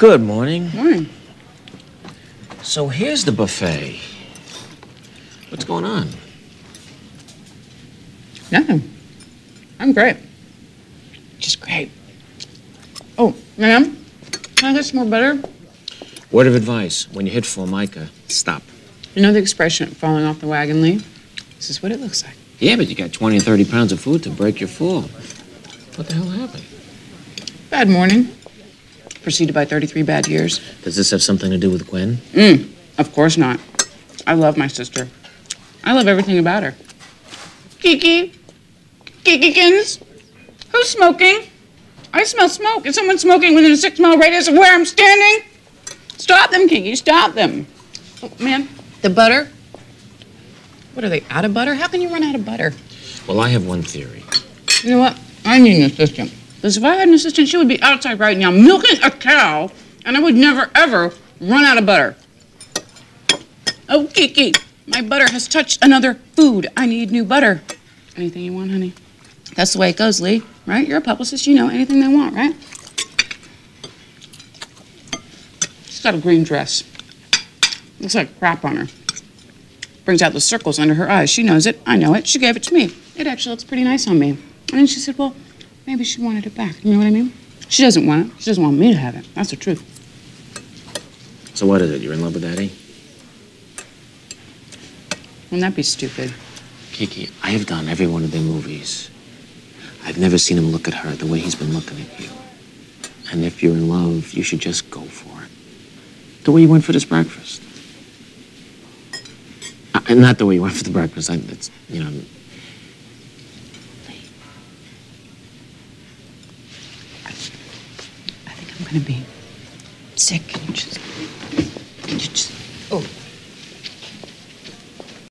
Good morning. Morning. So here's the buffet. What's going on? Nothing. I'm great. Just great. Oh, ma'am, can I get some more butter? Word of advice, when you hit Formica, stop. You know the expression, falling off the wagon, Lee? This is what it looks like. Yeah, but you got 20 or 30 pounds of food to break your fall. What the hell happened? Bad morning. Preceded by 33 bad years. Does this have something to do with Gwen? Of course not. I love my sister. I love everything about her. Kiki? Kikikins? Who's smoking? I smell smoke. Is someone smoking within a 6-mile radius of where I'm standing? Stop them, Kiki. Stop them. Oh, man, the butter? What, are they out of butter? How can you run out of butter? Well, I have one theory. You know what? I need an assistant. Because if I had an assistant, she would be outside right now milking a cow, and I would never, ever run out of butter. Oh, Kiki, my butter has touched another food. I need new butter. Anything you want, honey? That's the way it goes, Lee, right? You're a publicist. You know anything they want, right? She's got a green dress. Looks like crap on her. Brings out the circles under her eyes. She knows it. I know it. She gave it to me. It actually looks pretty nice on me. And then she said, well, maybe she wanted it back. You know what I mean? She doesn't want it. She doesn't want me to have it. That's the truth. So what is it? You're in love with Daddy? Wouldn't that be stupid? Kiki, I have done every one of their movies. I've never seen him look at her the way he's been looking at you. And if you're in love, you should just go for it. The way you went for this breakfast. Not the way you went for the breakfast. It's, you know... I think I'm gonna be sick. Can you just... Oh.